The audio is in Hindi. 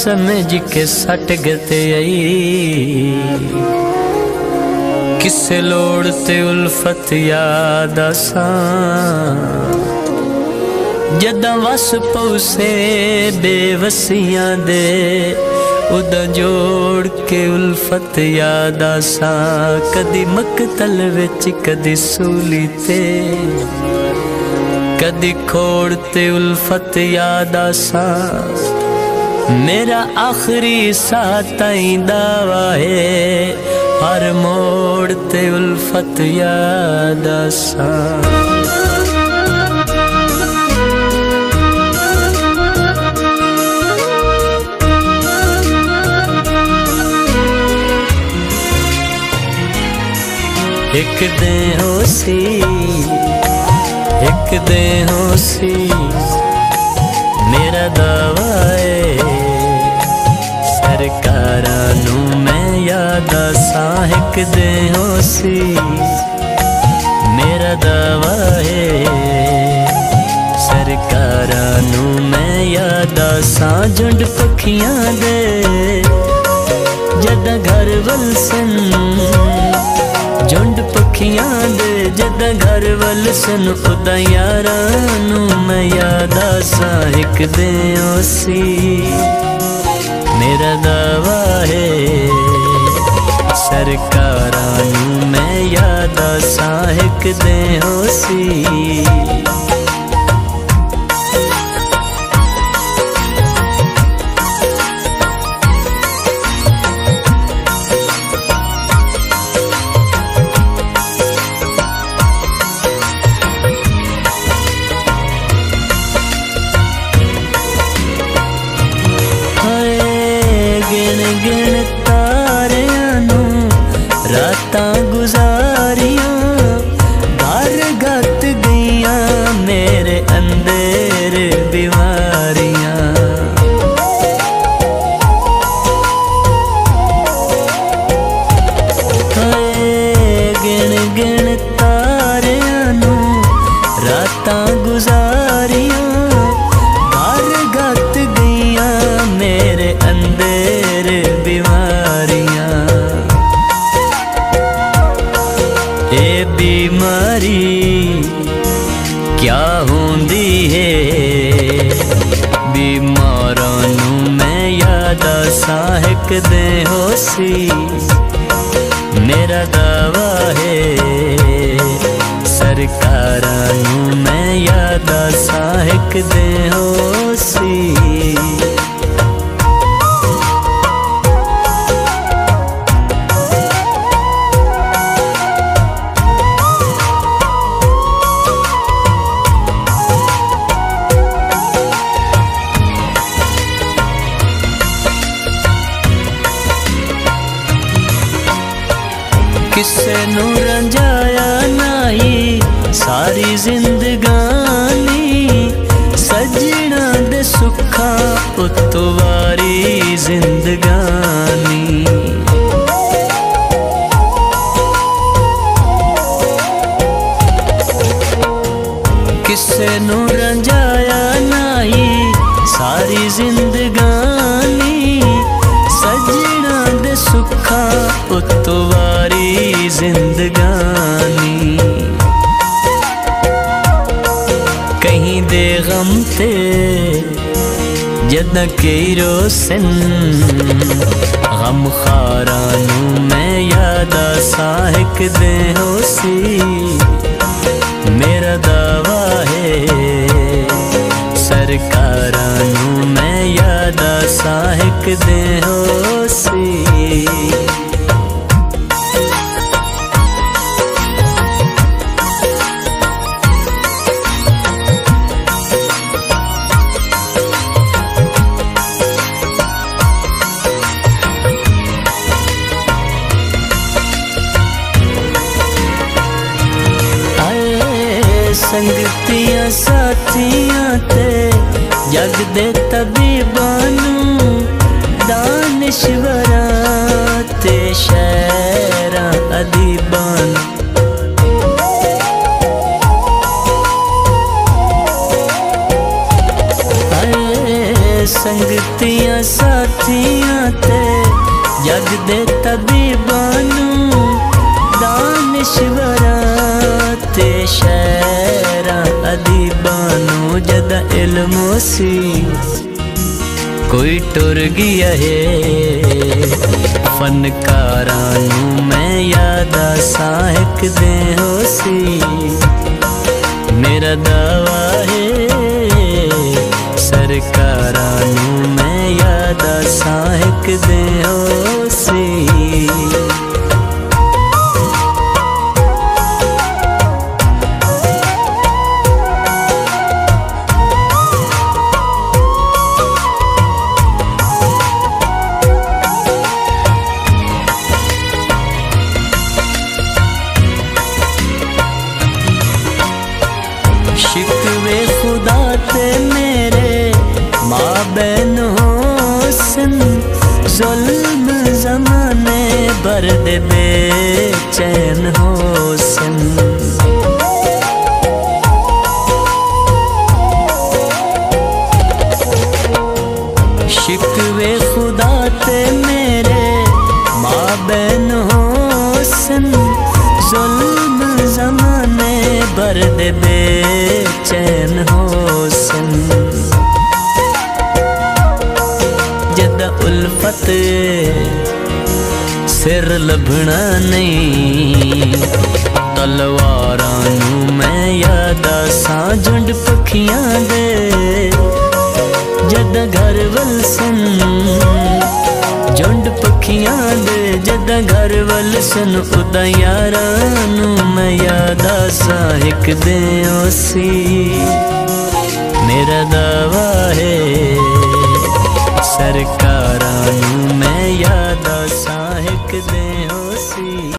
समझ के सट गते आई किसे लोड़ ते उल्फत याद आसा जदा वस पौसे बेवसियां दे उदा जोड़ के उल्फत याद आसा कदी मकतल विच कदी सूली ते कदी खोड़ ते उल्फत याद आसा मेरा आखिरी साथ दावा है हर मोड़ ते उल्फत याद आसा एक दे होसी एक दे होसी मेरा दावा है सरकारां नू मैं याद आसा एक दे होसी मेरा दावा है सरकारां नू मैं याद आसा झुंड पखियां दे जदा घर वल सन झुंड पखियां दे जदा घर वल सन उदा यारां नू मैं याद आसा एक दे ओसी मेरा दावा है सरकारां नू मैं याद आसा एक दे ओसी गिन तारियां नू रातां गुजारियां घर गत गईयां मेरे अंदर बीमारियां गिन गिन तारियां नू रातां गुजारियां घर गत गईयां मेरे अंदर बीमारियां ए बीमारी क्या होंदी है बीमारां नू मैं याद आसा एक दे होसी मेरा दावा है सरकारां नू मैं याद आसा एक दे होसी किसे नू रंजाया नहीं सारी जिंदगानी सजना दे सुखा उतवारी जिंदगानी किसे नू रंजाया नहीं सारी जिंदगानी सजना दे सुखा उतवारी जिंदगानी कहीं दे गम ते जदा कई रोसन गम खारां नू मैं याद आसा एक दे होसी मेरा दावा है सरकारां नू मैं याद आसा एक दे होसी संगतियां साथियां ते जग दे तबीबां नू दानिशवरां ते शायरां अदीबां संगतियां साथ हस्तियां ते जग दे तबीबानू दानिश्वरां ते शायरां अदीबानू जदा इल्म सी कोई टुर गया है फनकारां नू मैं याद साहिक दे हो सी मेरा दावा है सरकारां नू मैं याद साहिक दे हो सी शिकवे खुदा ते मेरे माँ बहन होसन जुल्म ज़माने बर्द बेचैन होसन शिकवे खुदा ते मेरे माँ बहन होसन जुल्म ज़माने बर्द बेचैन होसन जदा उल्फत सिर लभना नहीं तलवारां नू मैं याद सा झुंड पखियां दे जदा घर वलसन झुंड पखियां दे जदा घर वलसन उदा यारां नू मैं याद साहिक दे सी मेरा दावा है